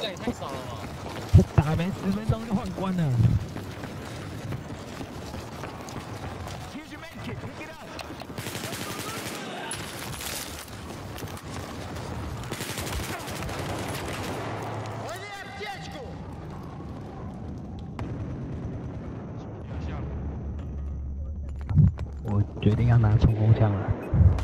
这也太少了吧！ 打没10分钟就换关了。我决定要拿冲锋枪了。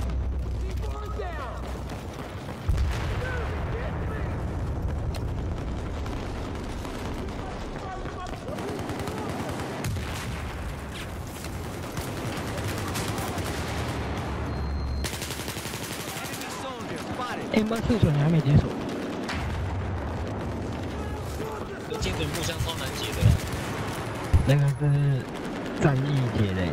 M4你还没解锁？ 金水木箱超难解的。 那个是战役解的。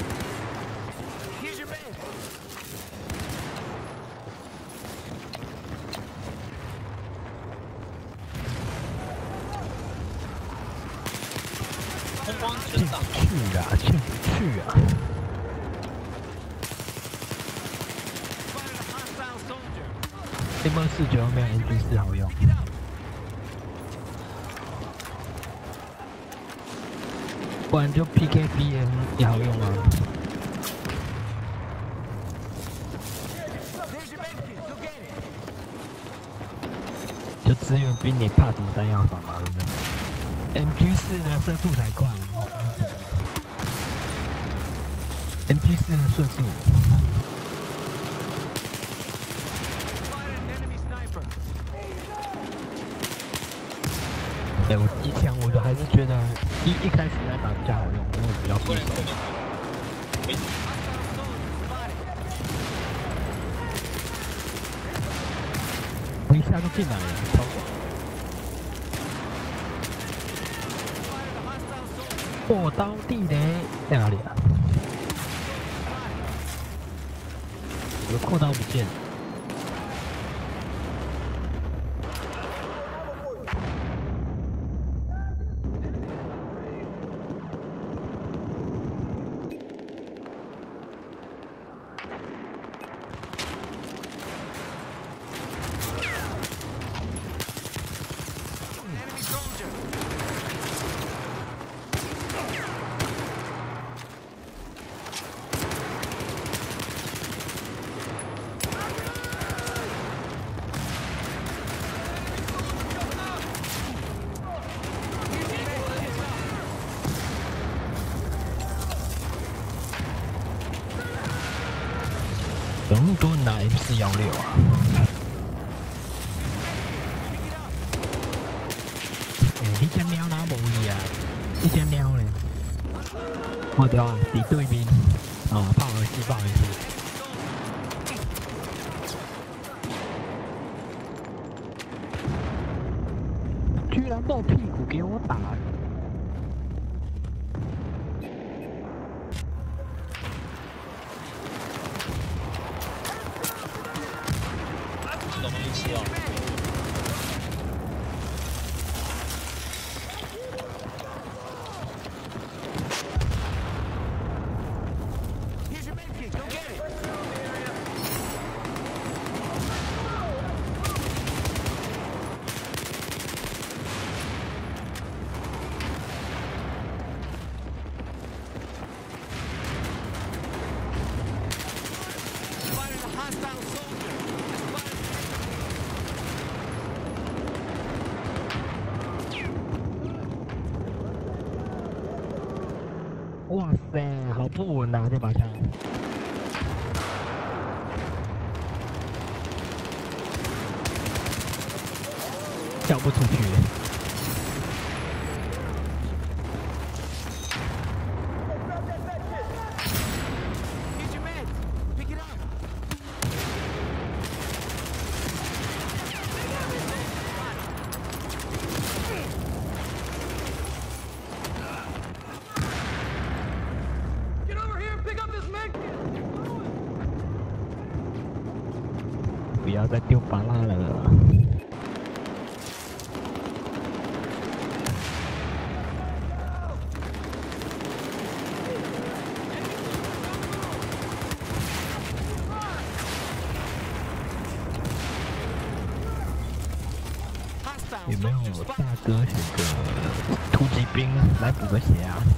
空光全挡。 去啊，进不去啊！ M49没有 MG4好用，不然就 PKBM 也好用啊。就支援兵你怕什么弹药房嘛，对不对 ？MG4呢射速才快 ，MG4的射速。 我机枪，我就还是觉得一开始在打比较好用，因为比较顺手。我一下就进来了，超爽！破刀地雷在哪里啊？我的扩刀不见了。 有那么多人拿 M416啊！那只猫哪无去啊？那只猫呢？我对啊，伫对面。哦，不好意思，不好意思。居然露屁股给我打！ 哇塞，好不稳啊！这把枪，跳不出去。不要再丢巴拉了。 有没有大哥选个突击兵来补个血啊？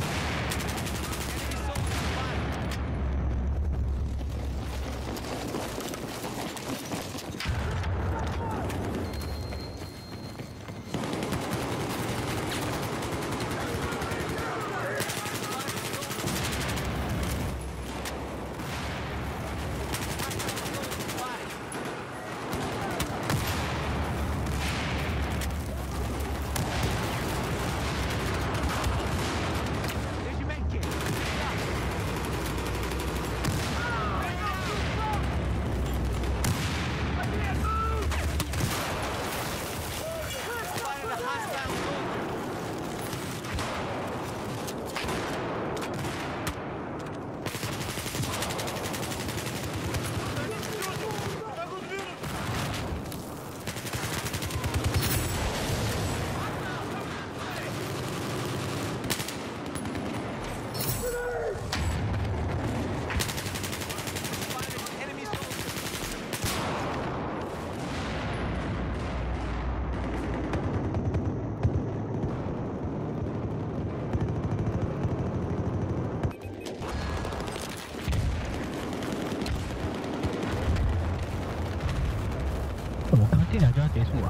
我刚进来就要结束啊！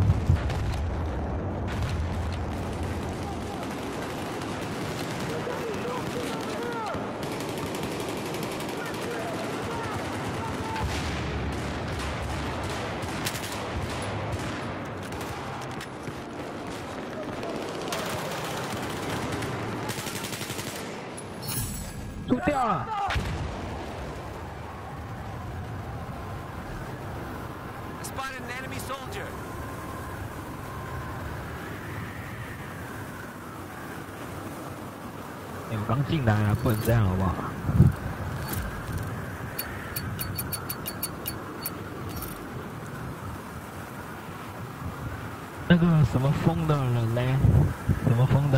输掉了。 Spotted an enemy soldier. 我刚进来啊，不能这样好不好？那个什么风的人嘞？什么风的？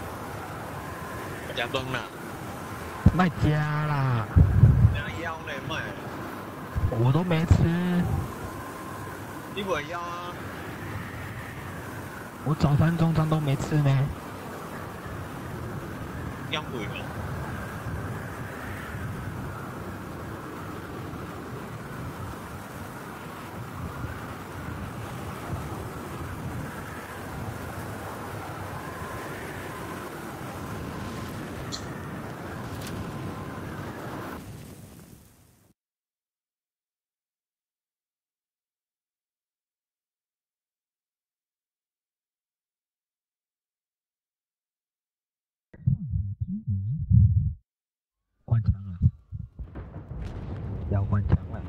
加崩了， 卖家啦！ 加腰嘞卖， 我都没吃， 你不腰啊？ 我早餐、中餐都没吃呢。 腰贵吗？ 关枪了，要关枪了。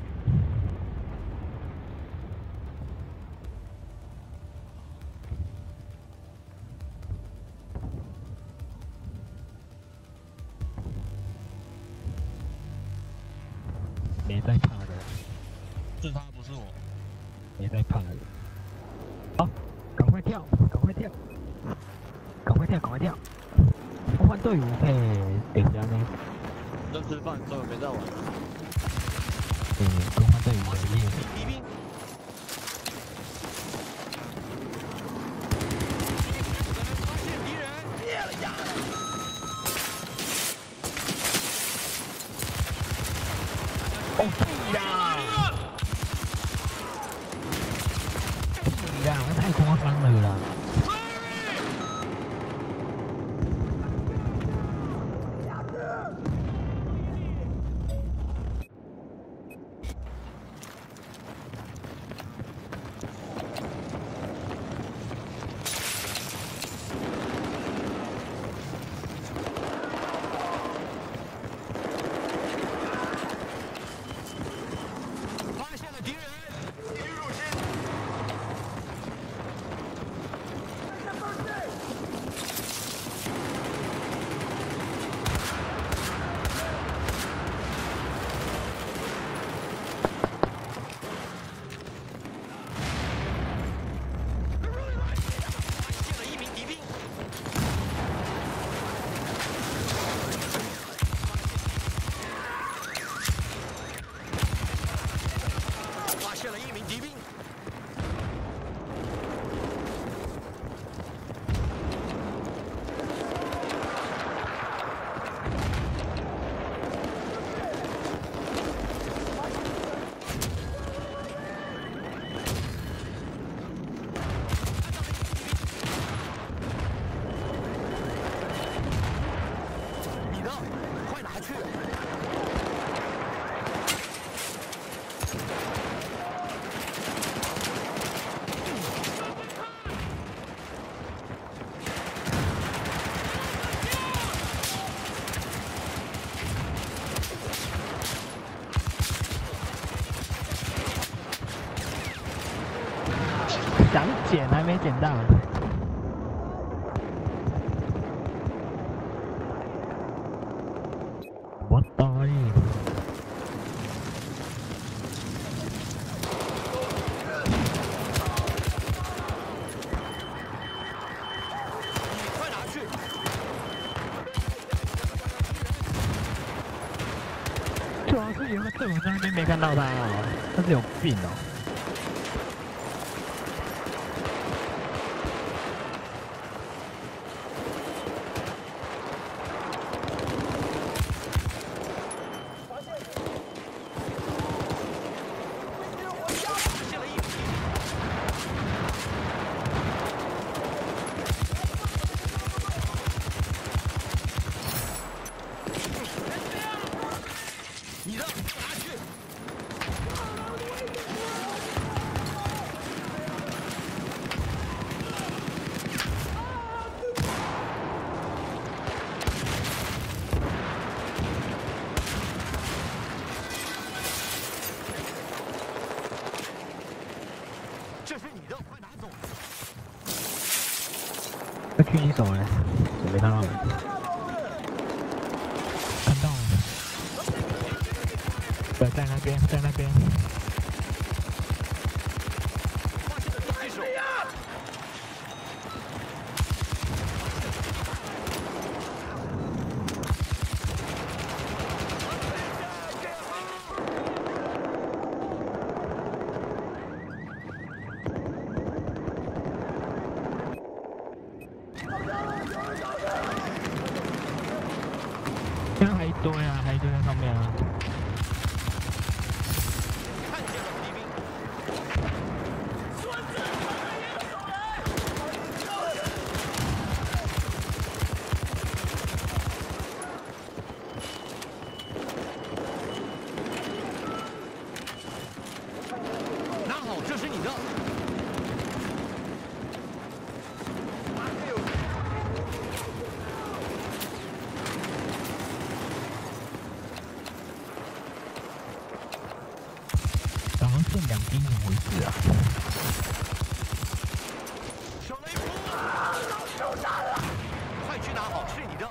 没在怕的， 是他不是我。 没在怕的。好，赶快跳，赶快跳，赶快跳，赶快跳！换队伍配顶家呢？ 在吃饭，所以我没在玩。 更换队伍的业务。 敌兵。发现敌人，灭了呀！ 哦，屁呀！屁呀！太夸张了啦！ 想捡还没捡到。我答应。 你快拿去！ 主要是有个队友在那边没看到他哦，他是有病哦。 发现了一匹。你的，拿去！这是你的，快拿走！ 那狙击手呢？我没看到。看到了。对，在那边，在那边。 发现了狙击手。 现在还一堆啊，还一堆在上面啊。 看见了敌兵。拿好，这是你的。 刚刚剩2滴，怎么回事啊？ 手雷扑！快去拿好，是你的。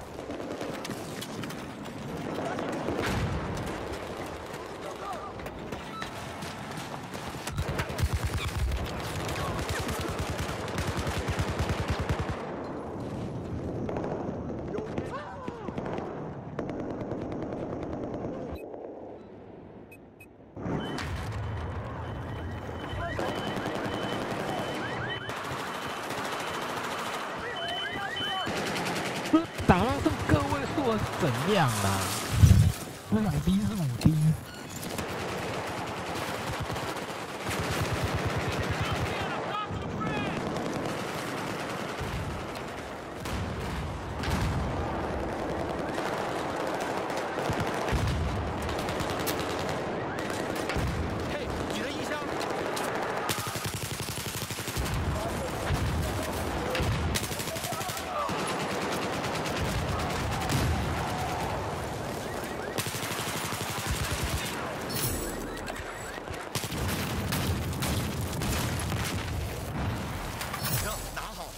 这打到这个位数是怎样啊？这2滴是5滴。 嘿，你的衣箱。你的，拿好。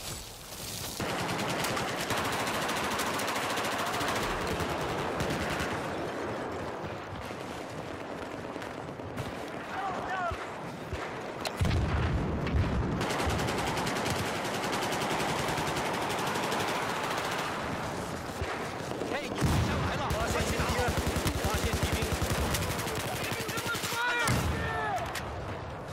嘿，你的衣箱来了，快去拿好。发现敌兵。看到了。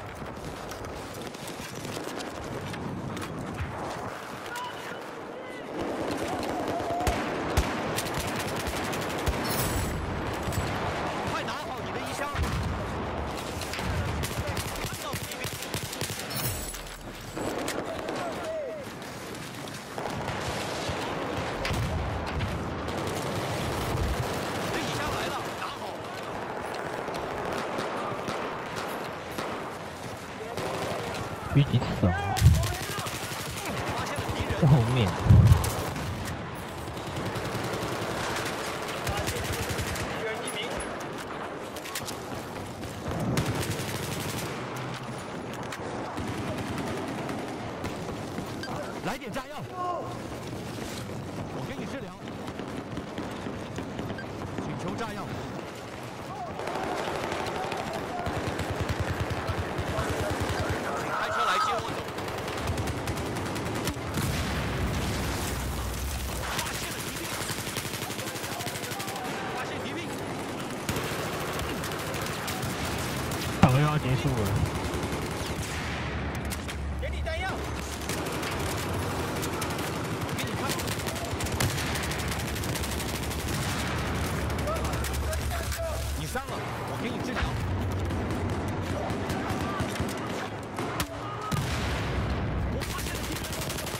快拿好你的衣箱！看到敌兵，你的衣箱来了，拿好！ 狙击手发现了敌人， 在后面。 敌人1名。 来点炸药，我给你治疗。请求炸药。请开车来接我走。发现敌兵！ 好，又要结束了。 给你弹药。给你枪。你伤了，我给你治疗。我发现了敌人。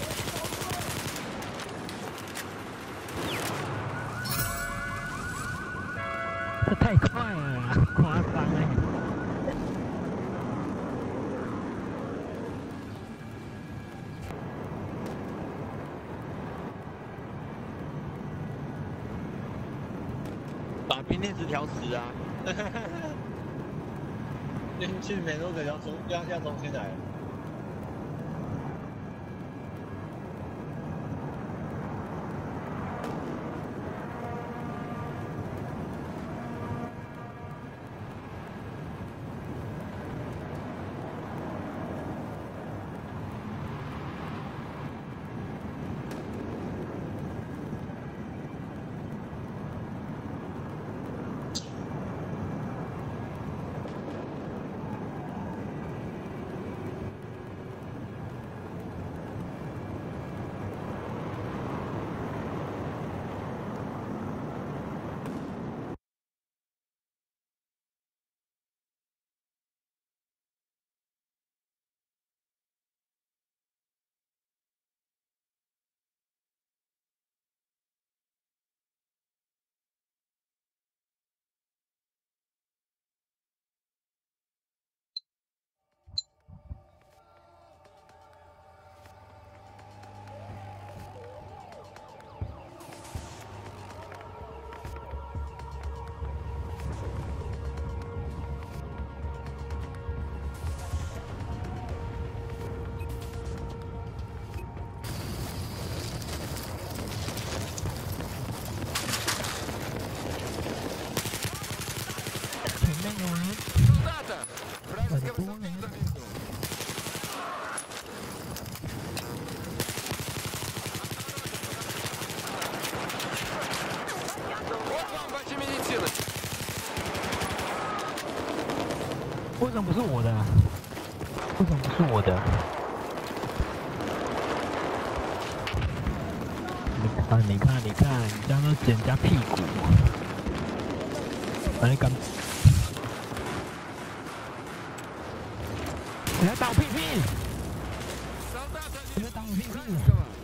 这太快了，夸张哎！ 把冰链子调死啊！进去没多久要重新来了。 前面有人，很多人。为什么不是我的？为什么不是我的？你看，你这样都剪人家屁股。你敢？你要打我屁屁！你要打我屁屁！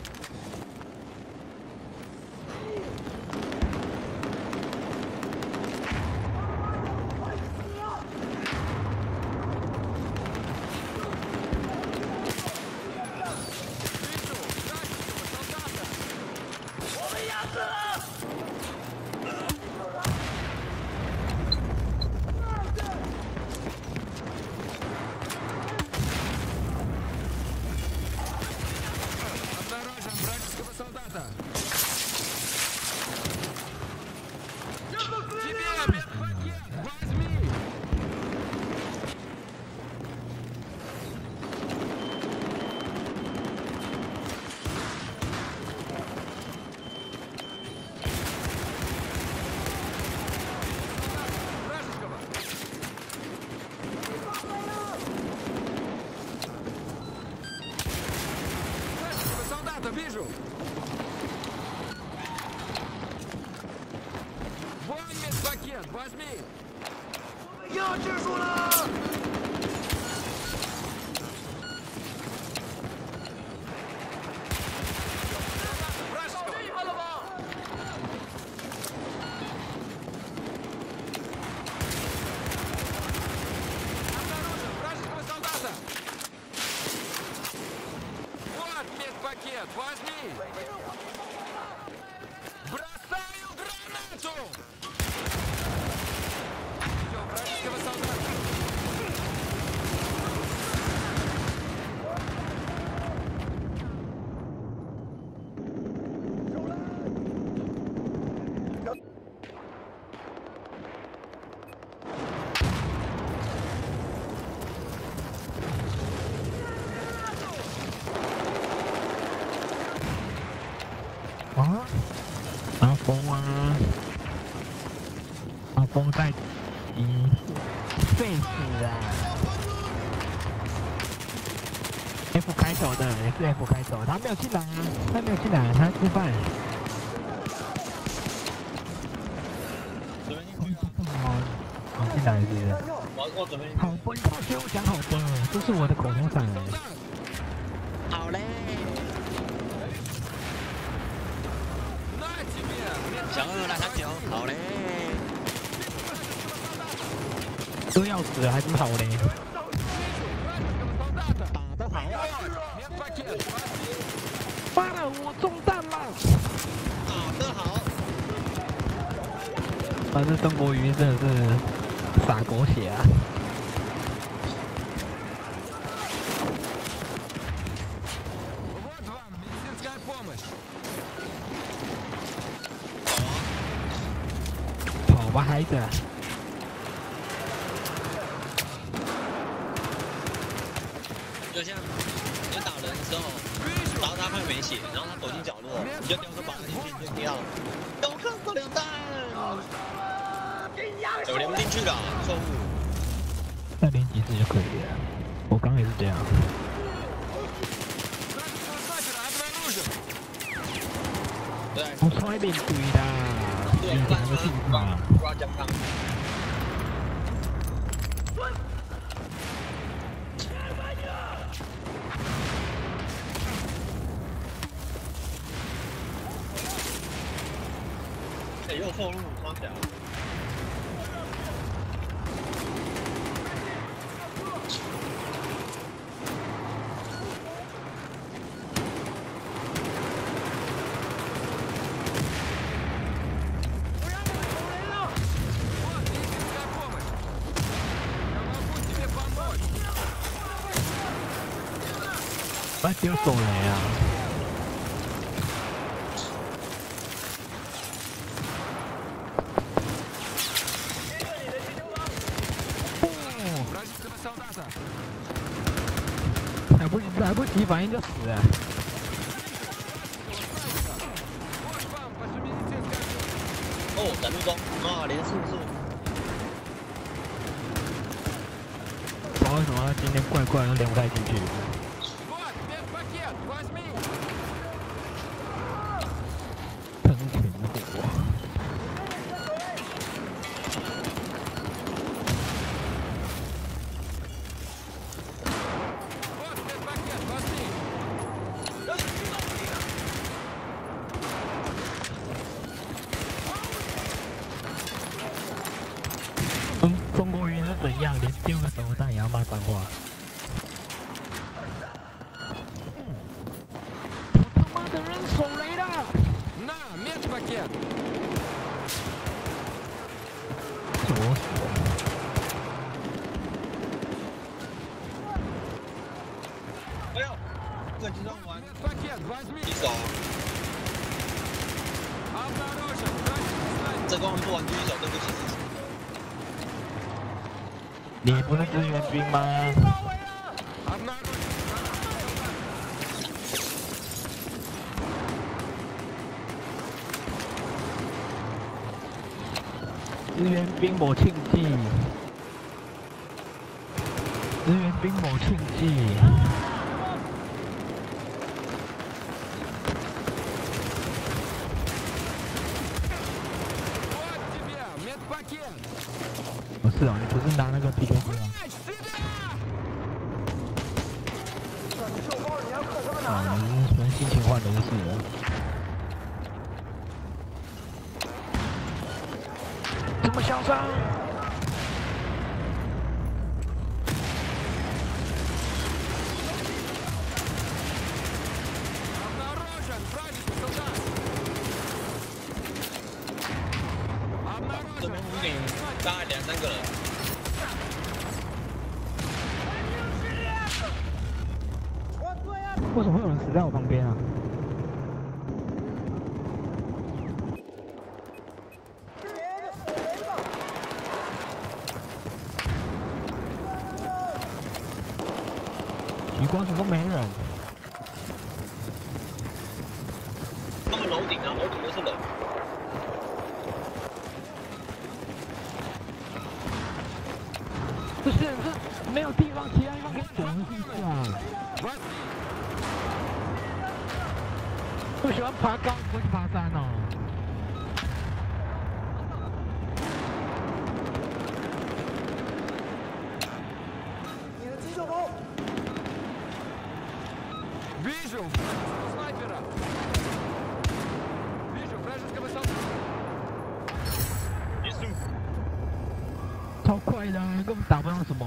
Вижу! Вон медпакет, возьми! Я держу了! Медпакет, возьми! Бросаю гранату! Видео вражеского солдата! 啊？阿峰啊，阿峰在废死啊 ！F 开头的，也是 F 开头，他没有进来啊，他没有进来，他吃饭。 准备进去哦，你进来是不是？ 我准备。 好笨，他学我讲好笨，这是我的口头禅。好嘞。 小二来弹球，好嘞。 都要死了还是好嘞？ 打得好。 妈的，我中弹了！ 打得好。 反正中国瑜真的是洒狗血啊！跑吧，孩子！ 就像你打人之后，然后他快没血，然后他躲进角落，你就丢个保进去就掉，有看不了弹，我连不进去了，错误。 再连几次就可以了。我刚也是这样。 对， 我从来面对啦， 对， 你哪个地方？ 抓奖康。又错路，超强。 我丢手雷啊！来不及反应就死了。 哦，赶路中啊，连速速。 不知道为什么他今天怪怪都连不太进去。喷群火。中国人是怎样，连丢个手弹也要骂脏话？我他妈的扔手雷了！那面пакет。左手。 哎呦，这集中完。一手。这关不完第一手，对不起。 你不是志愿军吗？志愿兵某庆忌，志愿兵某庆忌。不是哦，你不是拿那个 PK 吗？啊，你是纯心情换人是了。这么嚣张？ 这边屋顶大概2、3个人。 为什么会有人死在我旁边啊？奇怪，怎么没人？ 他们楼顶啊，楼顶都是人。 不是，这没有地方，其他地方可以躲，是不是啊？不喜欢爬高，不会去爬山哦。 你的急救包。Вижу снайпера. Вижу вражеского солдата. 结束。 超快的，根本打不到什么。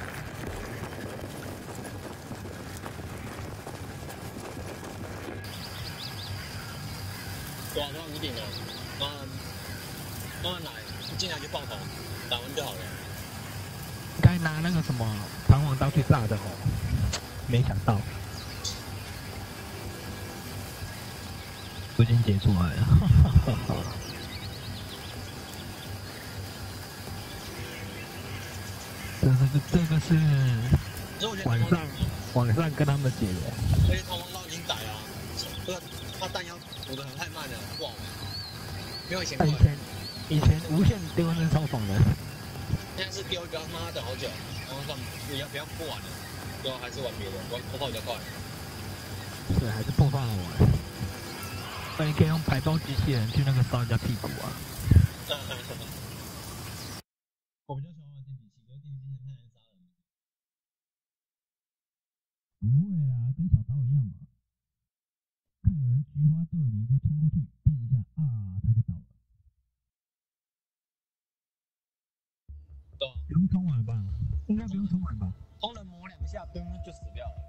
对啊，都要屋顶了，慢慢来，一进来就爆头，打完就好了。 该拿那个什么弹簧刀去炸的哦，没想到，我已经解出来了，这个是晚上跟他们解的， 而且弹簧刀已经改了，这个他弹药补的太慢了，不好玩，没有以前快。 以前无限丢那超爽的。 现在是丢一个他妈等好久，然后上不要不玩了，最后还是玩别的，玩破炮比较快。 对，还是破炮好玩。那你可以用排爆机器人去那个烧人家屁股啊。 我比较喜欢玩电击器，因为电击器太难杀人了。 不会啦，跟小刀一样嘛。看有人菊花对你就冲过去电一下啊，他就倒了。 对啊， 不用冲完吧？应该不用冲完吧？ 通人磨2下，噔就死掉了。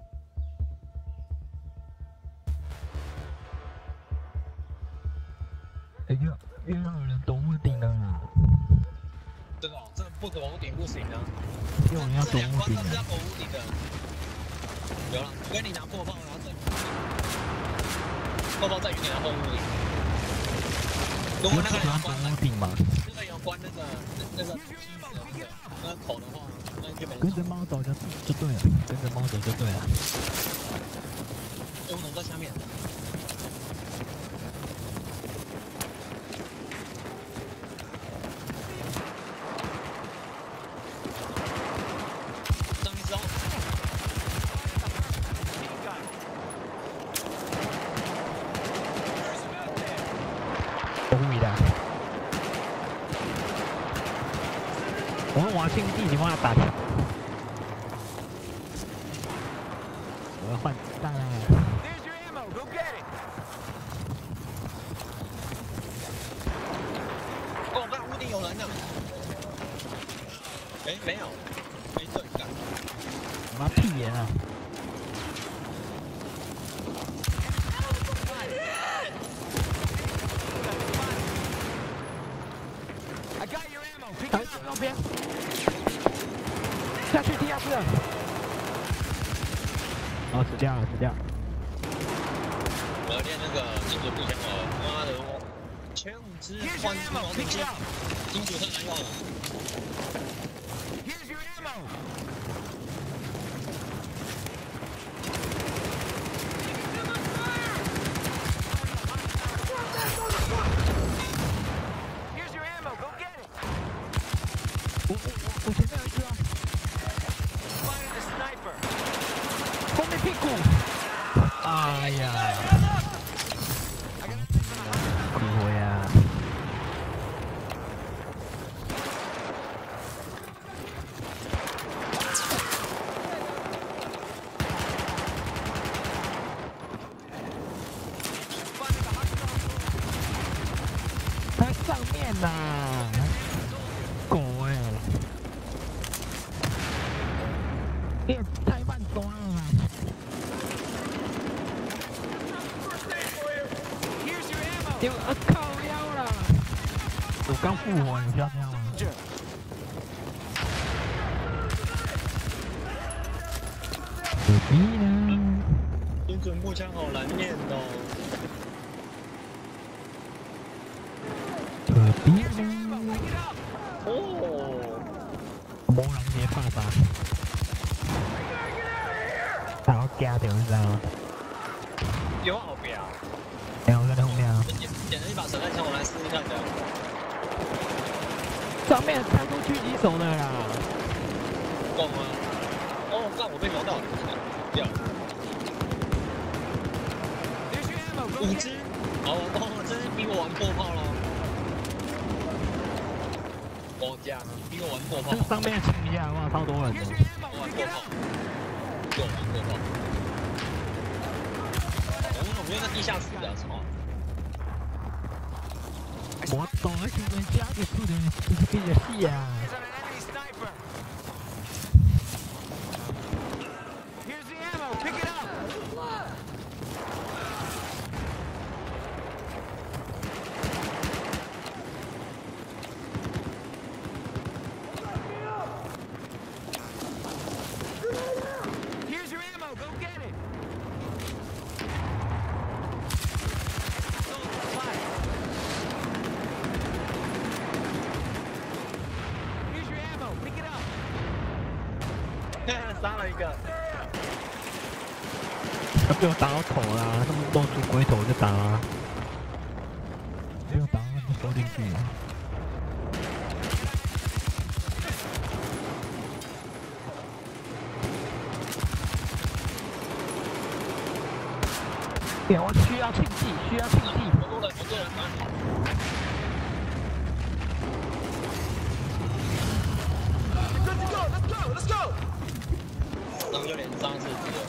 哎呀，又让人躲屋顶了啦！ 这个哦，这个不躲屋顶不行啊。 又有人要躲屋顶了。 这两关都是要躲屋顶的。有了，跟你拿破炮，然后再破炮再远点，然后屋顶。如果那个人要关屋顶嘛， 那个要关那个口的话，那就没。 跟着猫走就对了，跟着猫走就对了。 有人在下面。上一招。 保护你的。我们瓦信一起帮他打掉。我要换子弹了。 哦，那屋顶有人呢。哎，没有，没对干。 我妈屁眼啊！打右边，下去地下室。哦，死掉了，死掉。 我要练那个金属步枪了，妈的，我枪支换毛兵器，金属太难用了。 我前面有一只啊！后面屁股！哎呀！苦活呀！它上面呐！狗哎！你也太慢抓了啦！就靠腰了！我刚复活，你不要这样吗？何必呢？ 金属步枪好难练哦。 何必呢？ 哦， 冇人嘢怕啥？但我驚掉，你知道嗎？ 有後邊啊？ 哎，我在你後面啊！ 捡了一把散弹枪，我来试试看的。 上面开出狙击手的啦。 够吗？哦，干，我被瞄到了，掉了。5只，好，我真是比我玩破炮了。我家比我玩破炮。 上面清一下，哇，超多人的。 我玩破炮，就玩破炮。我们在地下室的，操！ 我懂，而且人家的数人就是比较细啊。 杀了一个， 他被我打到头啦，那么露出龟头就打啦，被我打到就缩进去了。我需要庆忌，需要庆忌。 我做人哪里？然后就连杀4只了。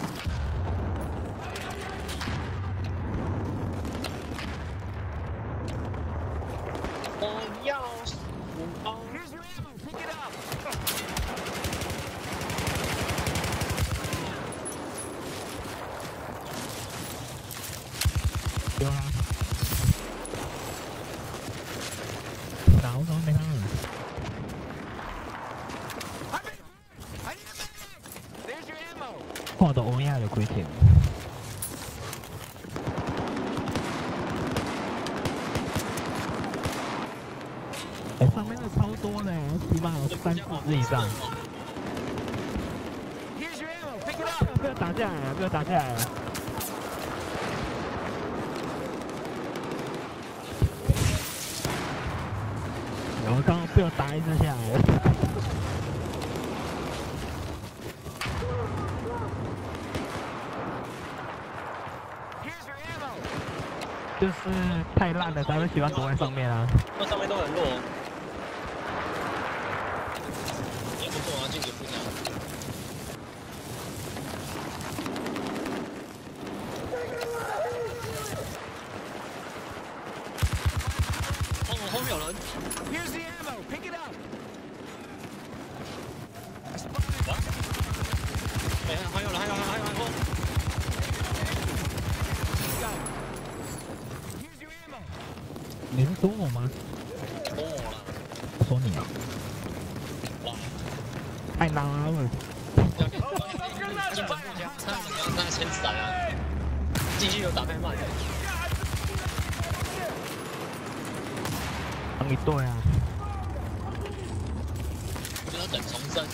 我要5包。 丢啦！打我怎么没看到人？我都欧亚的亏钱。上面的超多的，起码有3、4只以上。不要打架了，不要打架了。我刚刚被我打一只下来了。就是太烂了，才会喜欢躲在上面啊。 那上面都很弱。也不错啊，进去不讲。哦，后面有人。Here's the ammo. Pick it up. 还有人。 你是说我吗？ 说我了。 说你啊。 哇。 太难了。 进攻步枪，他先闪啊！进去有打太慢了。 帮你对啊。 我就要等重生。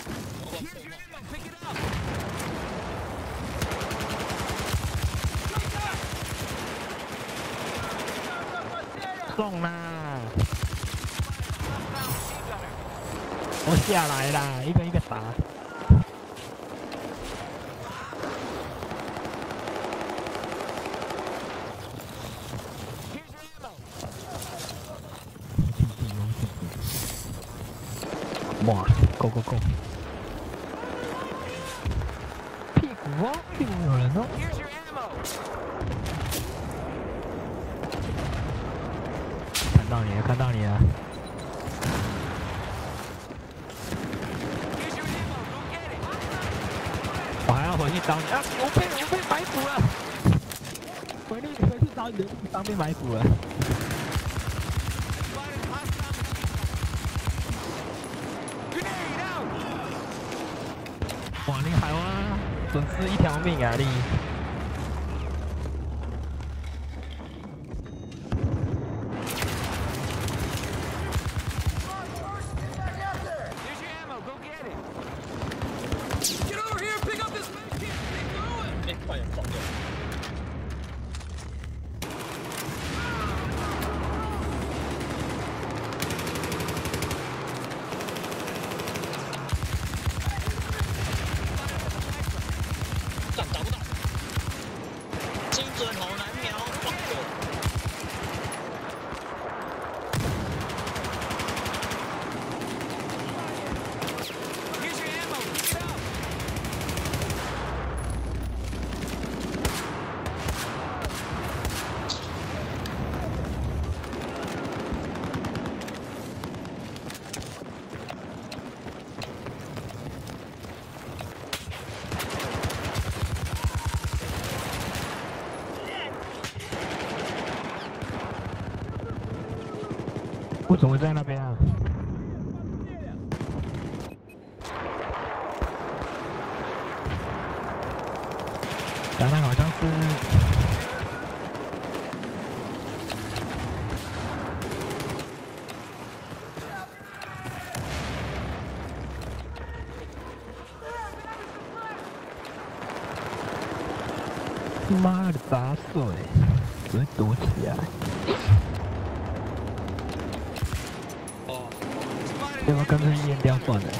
送啦！我下来啦，一个一个打。哇 ，Go Go Go！ 屁股哦，屁股有人哦。看到你了。我还要回去找你啊！我被埋伏了。回去找你，当被埋伏了。哇，你害我损失1条命啊你！ 准好难瞄。 Here's your ammo. Pick it up. 为什么会在那边啊？刚才好像是。妈的，8岁，只会躲起来。 哦， 要不要干脆淹掉算了？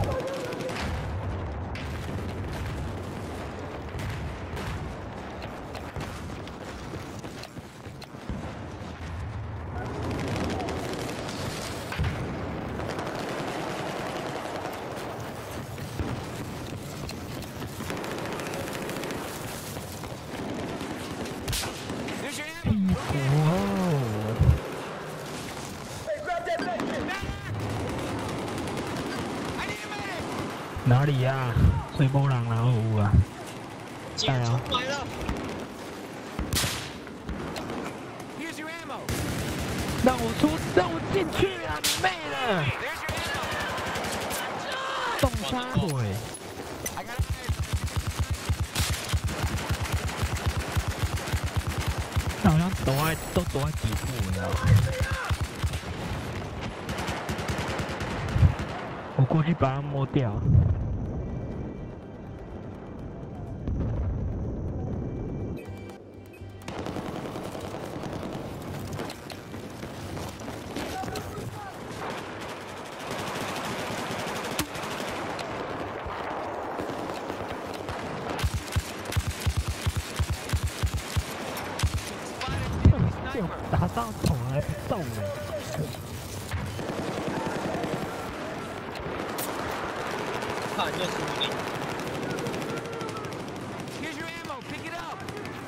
哪里呀、啊？水波浪然后有啊！ 姐出来了！ 让我进去啊！你妹的！动杀鬼！他好像都躲在底部，你知道吗？我过去把它摸掉。打到头还不动呢。 看这输赢。 Here's your ammo. Pick it up.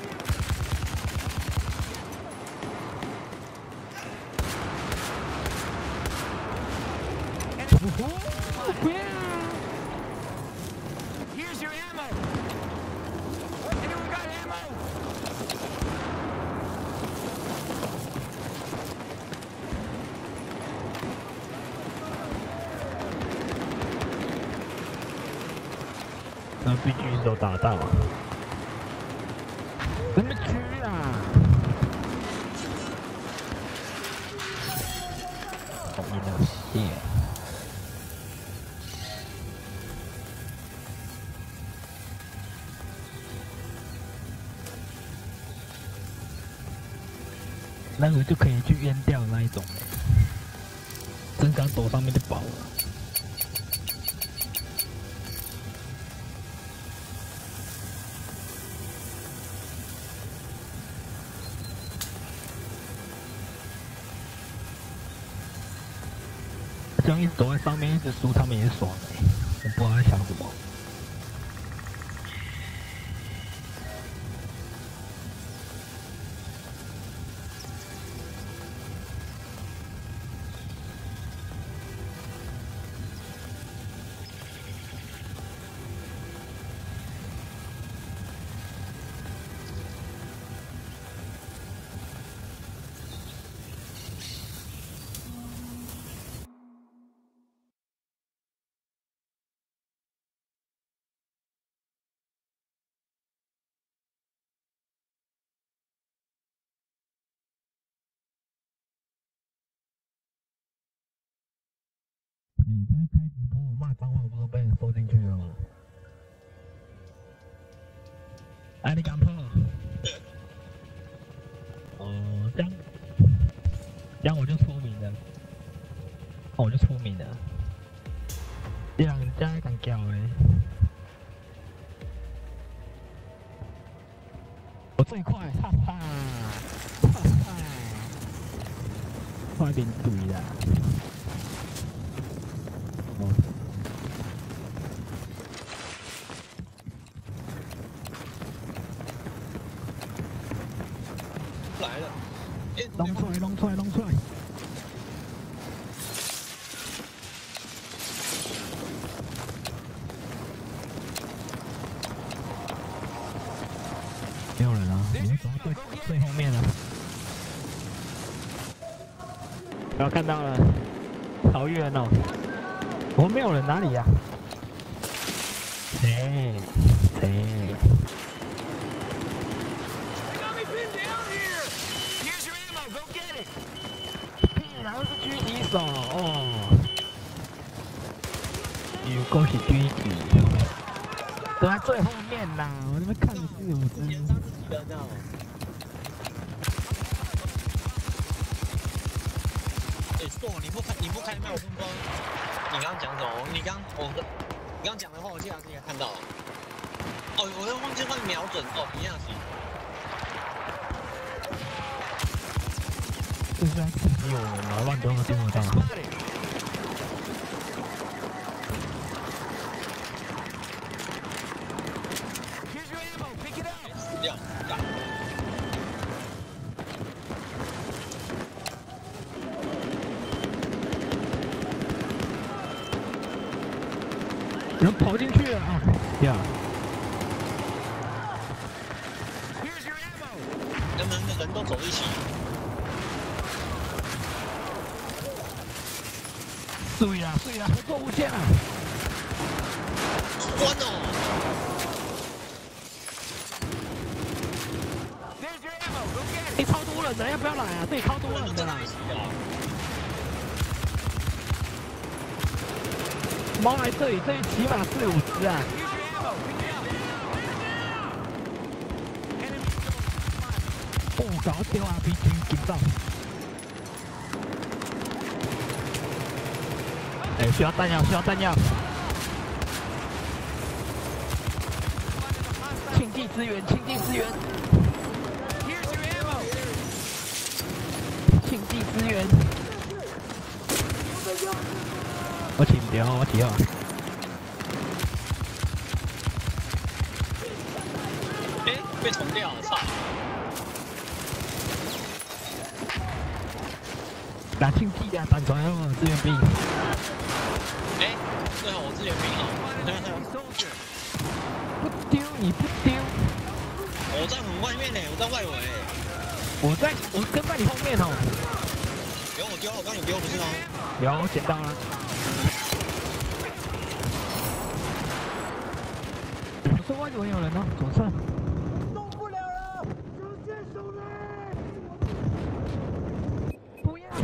不要 Here's your ammo. Anyone got ammo? 那必须手打到啊！怎么狙啊？同意了，谢。那个就可以去淹掉那一种，真刚躲上面就饱了。这样一直走在上面，一直输，他们也爽哎、我不知道在想什么。你现在开直播，我骂脏话不都被人收进去了吗？哎，你敢破？哦，这样我就出名了，我就出名了。这样人家还敢叫诶！我最快，哈哈，哈哈，快点怼啦！哦， 来了， 弄出来，弄出来，弄出来！没有人啊，我们走到最后面了。我看到了，好远哦！我们没有人，哪里呀？谁？谁？然后是狙击手哦，有恭喜狙击，都在最后面啦！我这边看你4、5只。 你不开麦，我不知道你刚刚讲什么。你刚讲的话，我记得你也看到了。哦，我又忘记换瞄准哦，一样行。 这是在刺激我们吗？乱动都听不到。 死掉，打。 人跑进去了啊！呀！ 能不能人都走一起？ 对呀，对呀，合作无间啊！ 关哦！ 这里超多人的，要不要来啊？这里超多人的啦！猫来这里起码4、5只啊！哦，搞丢 RPG 紧张！哎，需要弹药，需要弹药！庆地支援，庆地支援！庆地支援！我起唔掉，我起啊！ 哎，被重掉了，操！ 打庆地啊，反传哦，支援兵。 哎，最好我支援兵好。 不丢，你不丢。 我在很外面呢，我在外围。 我跟在你后面哦。 有我丢，我刚有丢不是吗？ 有，我捡到了。我说外围有人哦，左侧。 动不了了，直接手雷！ 不要！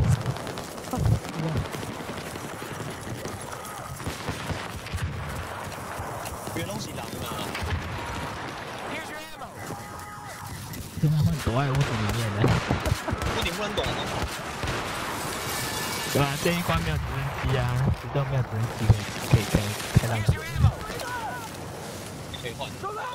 原龙是狼啊！ 现在会躲在屋子里面的。 不顶不能躲吗？ 对吧？这一关没有直升机啊，石头没有直升机可以开上去。 可以换。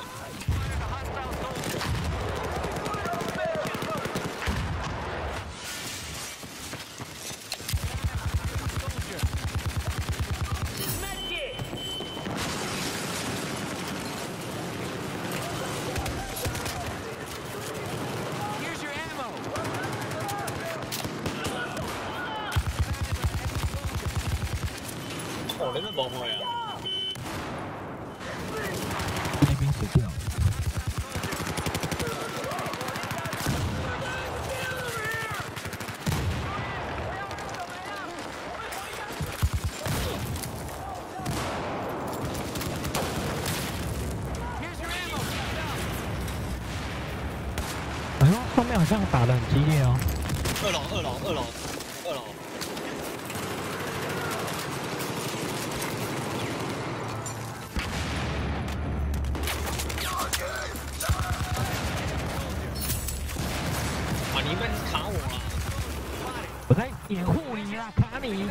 哦，那边不会啊。 那边死掉。哎呦，上面好像打得很激烈哦。 二楼。啊！你们卡我了！ 我在掩护你啦，卡你！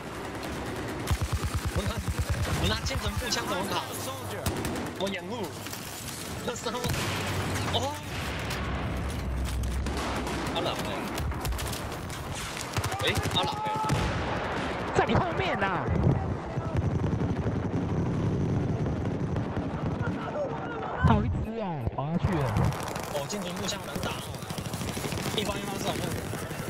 我拿剑神步枪怎么卡？我掩护。那时候，哦， 哎，阿朗哎， 在你后面呐！还有一只啊，跑下去了。 哦，进军步枪难打哦，一方是好梦。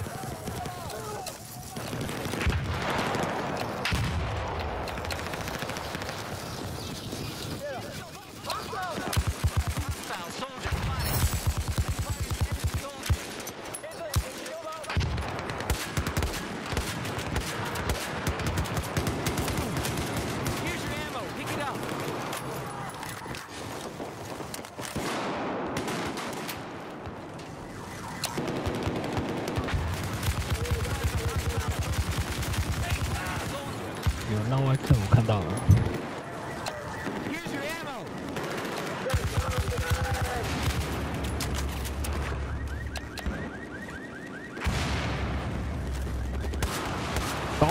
有那外侧我看到了。走。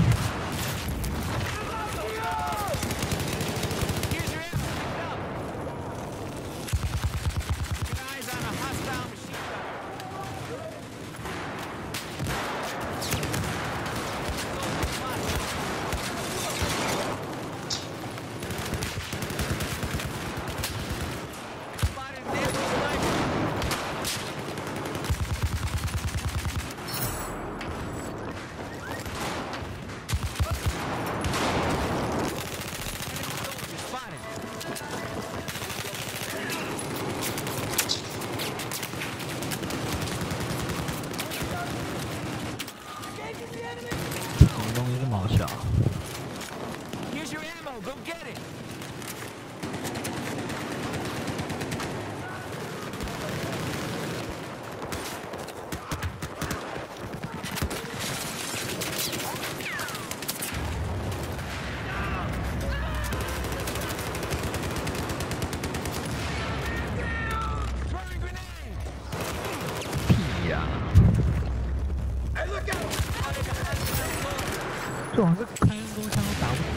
这好像是开弓枪都打不死，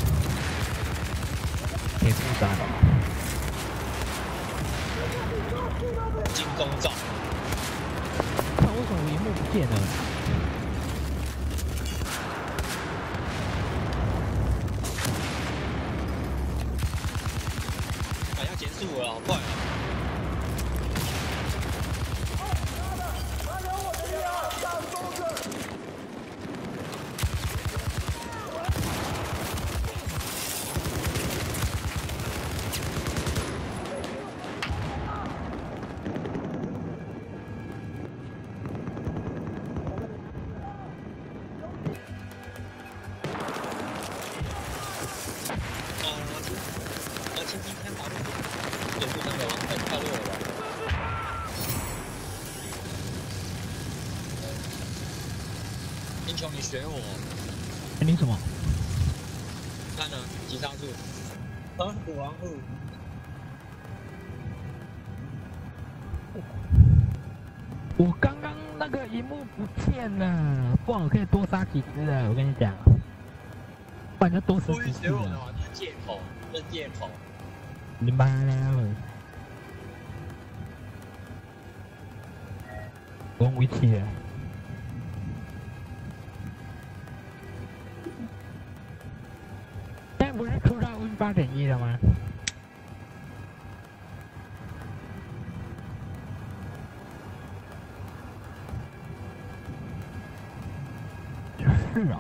可以负担了。 进攻照， 看为什么荧幕不见了？ 好像结束了，好快啊！英雄，你学我。 你什么？ 看呢，击杀术。啊，虎王虎。 我刚刚那个荧幕不见了，不然我可以多杀几只的。我跟你讲，不然就多死几只了。 这是借口，这是借口。 你妈的！我用武器。现在不是出到 Win8.1 了吗？是哦。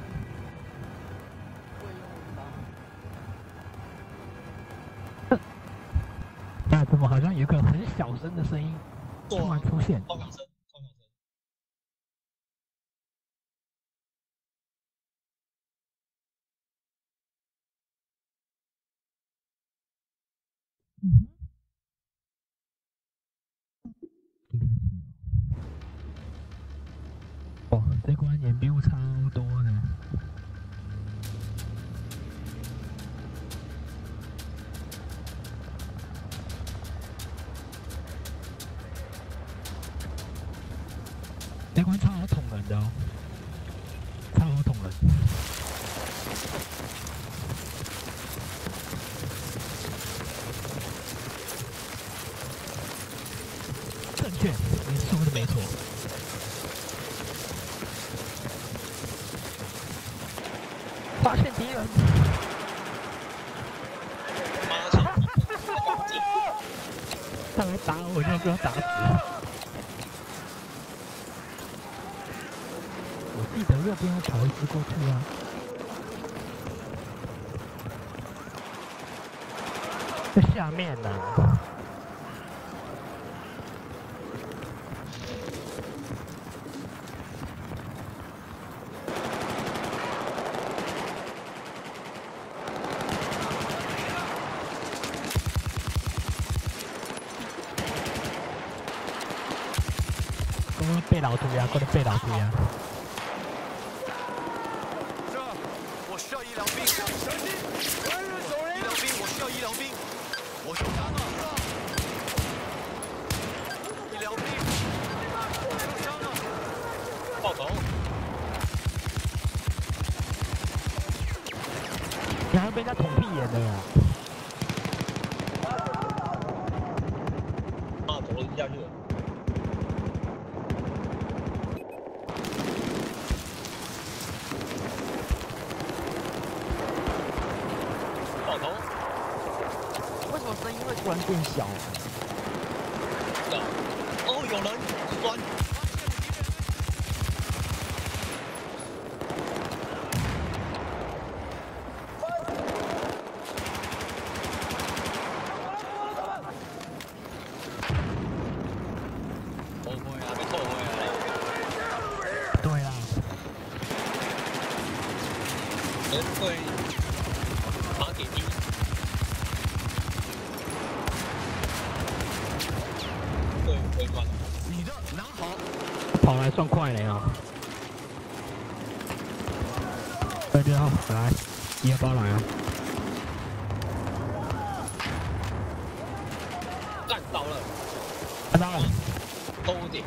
那怎么好像有个很小声的声音突然出现？ 超小声，超小声。 哦，这关也比我超多的。这关超好捅人的哦，超好捅人。正确，你说的没错。 打我就被我打死。我记得右边要跑一只过去啊。在下面呢。被老涂鸦，过来被老涂鸦。 这，我需要医疗兵。小心！来人走人！医疗兵，我需要医疗兵。我受伤了。医疗兵，我受伤了。 爆头！ 你还被人家捅屁眼的呀？ 啊，走楼梯下去了。 为什么声音会突然变小？ 哦，有人钻。偷回来，被偷回来了。 对啊。 对，马给低。 你的拿好， 跑来算快了呀！2号来，1号包来啊！ 干到了， 看到了， 偷点，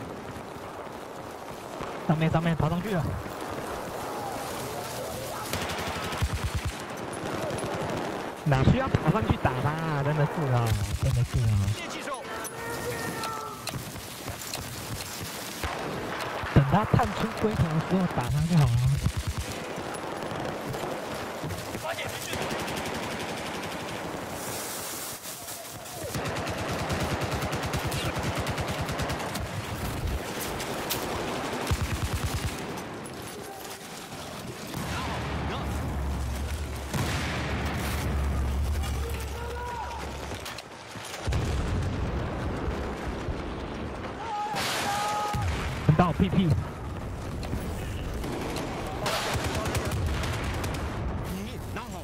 上面跑上去了。哪需要跑上去打他啊？真的是啊，真的是啊。 接击手。 等他探出龟头的时候打他就好了。 发现敌军。 到屁屁。 你拿好。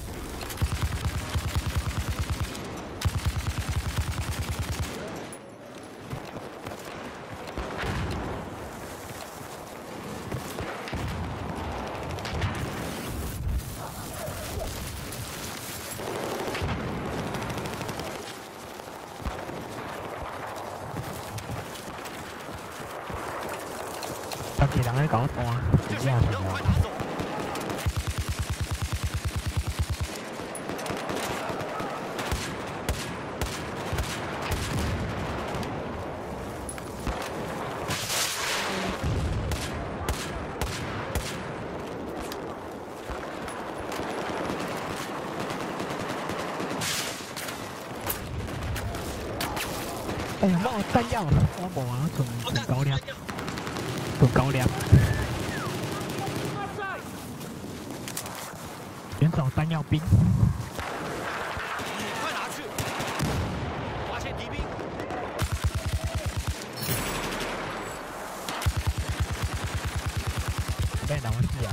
要给人来搞拖，不这样子啊！哎呀，我弹药，我无啊，存高粱，存高粱。选手弹药兵。 快拿去！发现敌兵。 被哪个死啊？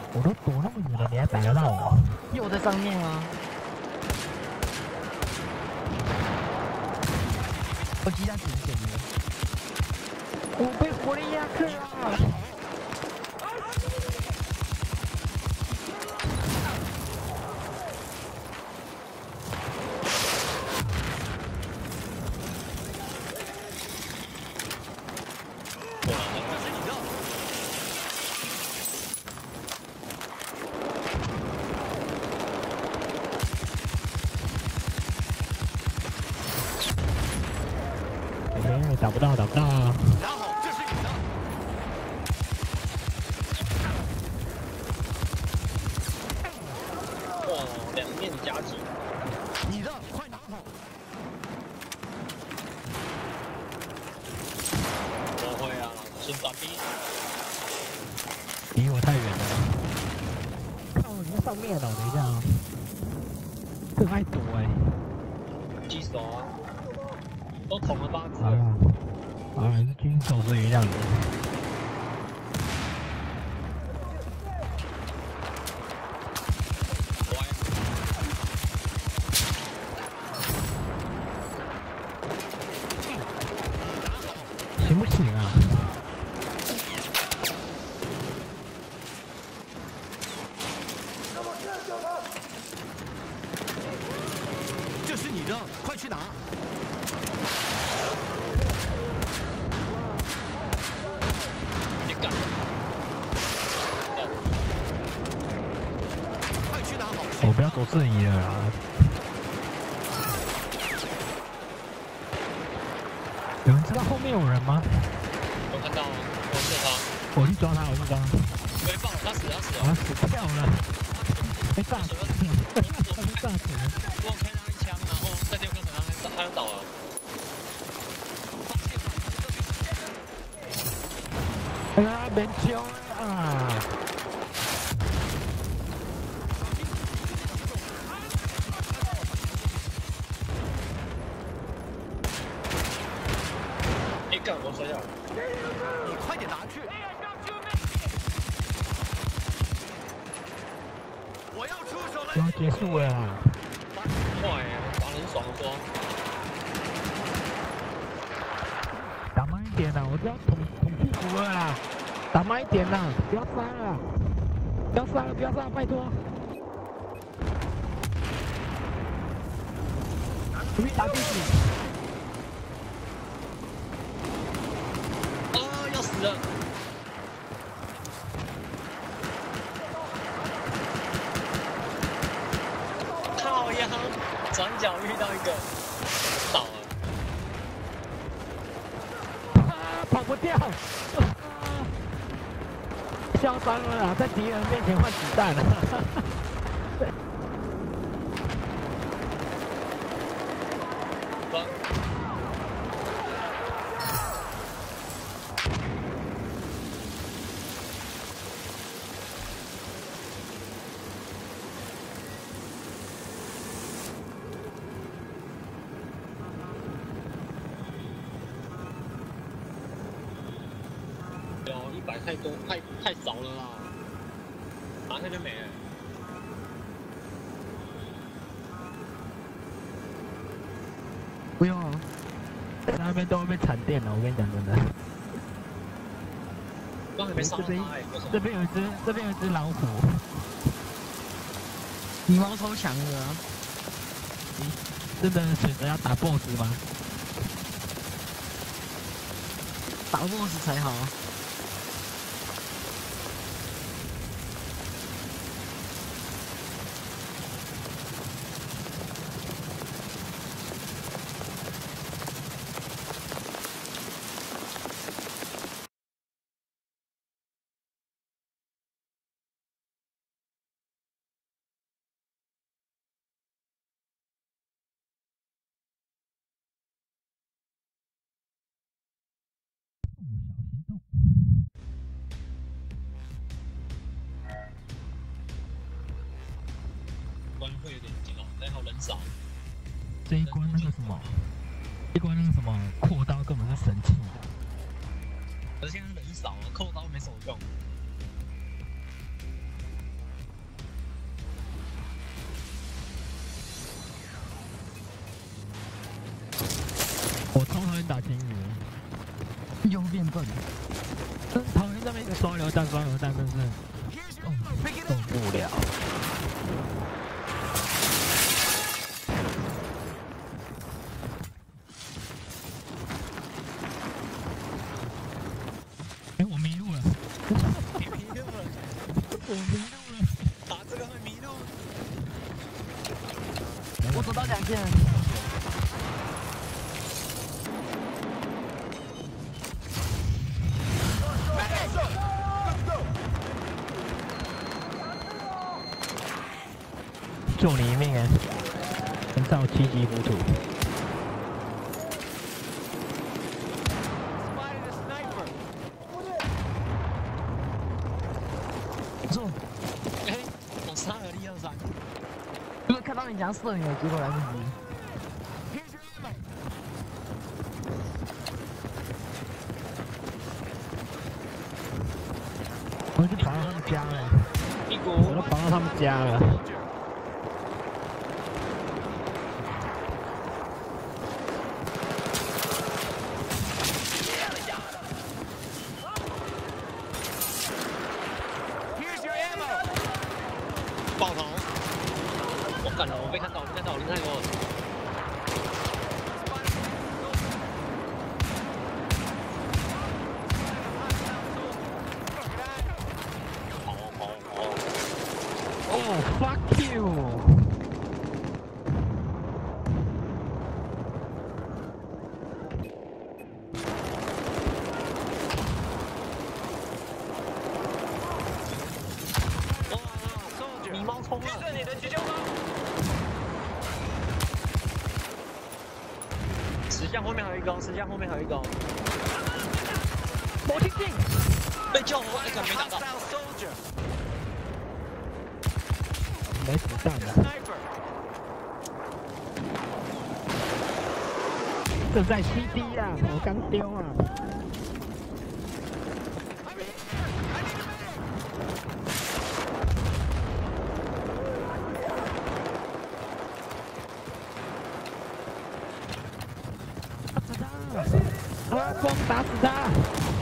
我都躲那么远了，你还逮得到我？ 因为我在上面啊。我击下挺险的。我被火力压克了。 打不到，打不到。 拿好，这是你的。 哇，两面夹击。 你的，快拿好。 我会啊，先打 B。 离我太远了。靠，你在上面哦，等一下啊。这还躲哎。 击手啊，都捅了8次。 啊，是军手所以让你。行不行啊？ 这是你的，快去拿。 你敢？ 快去拿好。 我不要走瞬移了啦。有人知道后面有人吗？ 我看到了，我射他。 我去抓他，我去抓他。 没爆，他死了，他死了。 啊，死掉了！被炸死了！被炸死了！ 我开他一枪，然后在第二个他就倒了。 哎呀，别冲啊！ 哎，干，我摔下来。 你快点拿去。我要出手了。 要结束了啦！ 快耶，打人爽说。 打慢一点啦，我都要捅屁股了啦！打慢一点啦，不要杀了！不要杀了，不要杀了，拜托！准备打进去！ 啊，要死了！靠呀！转角遇到一个，倒了。 跑不掉！嚣张了啦，在敌人面前换子弹了。 有100太多，太少了啦，马上就没了。 不用啊，在那边都会被惨电了，我跟你讲真的。 刚还没杀到他哎， 这边有一只老虎。 羽毛超强的、啊。 真的选择要打 BOSS 吗？ 打 BOSS 才好。 关会有点紧哦，还好人少。 这一关那个什么，这一关那个什么扩刀根本是神器。 可是现在人少啊，扣刀没什么用。 又变笨。 真讨厌这边一个双榴弹，真是受不了。哎，我迷路了。 你迷路了， 我迷路了。 打这个会迷路。 我走到2件。 救你一命哎！人造七级浮屠。 不错， 哎，我杀了1、2、3。 就是看到你想射你了，结果来不及。 我去跑到他们家了， 屁股， 我都跑到他们家了。 爆头！我干了，我被看到，你看我。 Oh fuck you！ 迷猫冲了！你的急救包。10项后面还有一个，10项后面还有一个。 魔镜镜被救活，哎，没打到。 没子弹了。这在 CD 啊，我刚丢啊。啊！光打死他！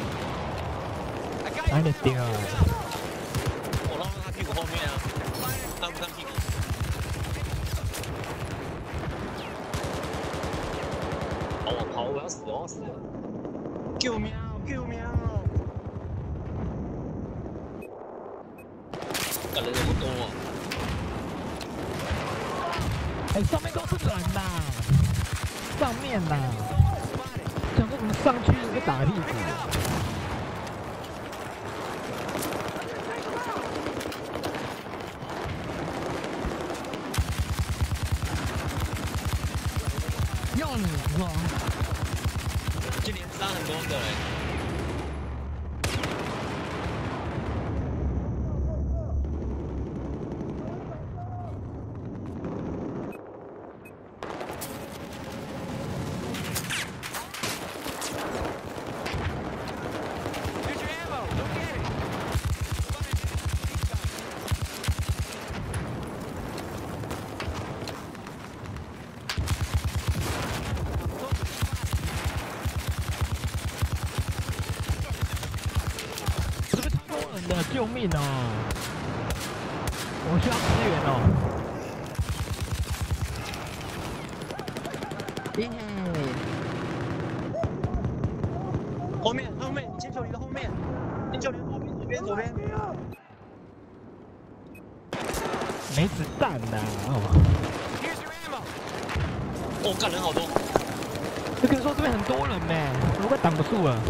哪里丢啊？ 我绕到他屁股后面啊，看不看屁股？跑！我要死！救命！干人那么多啊！ 哎，上面都是人呐！上面呐！想说怎么上去就打屁股？ 要你是吧？ 今年杀很多个人。 救命哦！我需要支援哦！ 耶！ 后面，金球离的后面，金球离左边。 没子弹呐！ 哦，干人好多。 就跟你说这边很多人呢，我快挡不住了。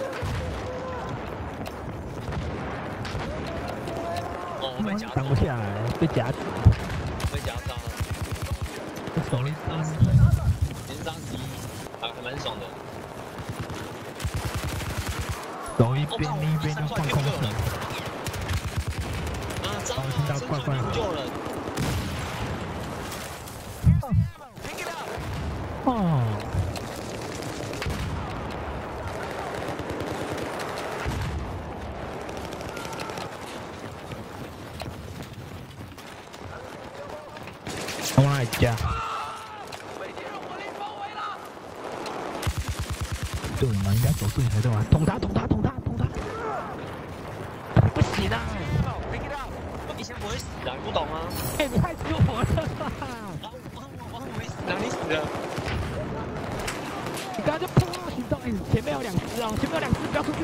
挡不下来，被夹死， 被夹伤了。 手里连伤11，还蛮爽的。 走一边另一边就放空手。 啊，糟了， 听到怪怪的。 救人。 哦。我来家。 对嘛，应该走对才对嘛，捅他！不行啊！ 我以前不会死啊，你不懂吗？ 哎，你太救我了！ 我没死啊，你死了。 你刚刚就碰到行动，哎，前面有2只哦，前面有2只，不要出去。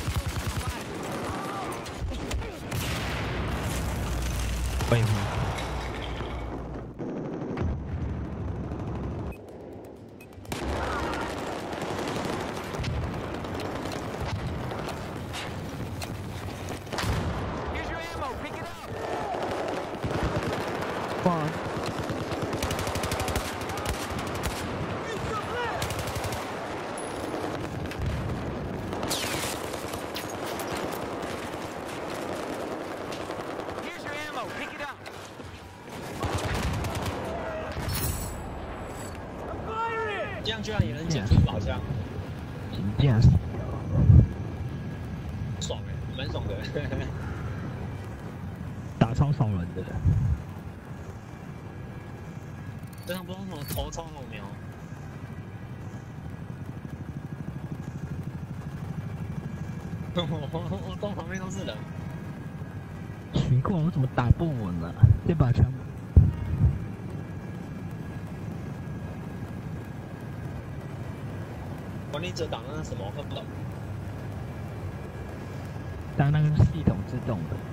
喂。哇！ 这样居然也能减速好像， 竟然是爽哎，蛮爽的。 打超少人的。 这场不知道什么头超好瞄。我洞旁边都是人。 奇怪，我怎么打不稳了？这把枪。 管理者挡那是什么？看不懂。 当那个是系统自动的。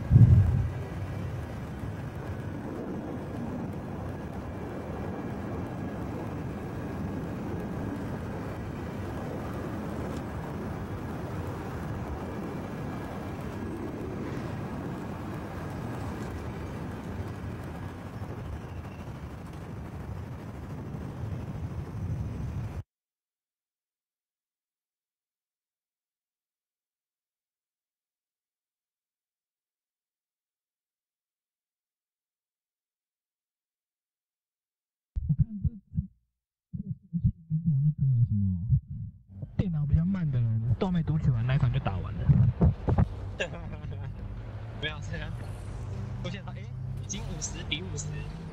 如果那个什么电脑比较慢的人，都没读取完，那一场就打完了。 没有这样，出现到已经50比50。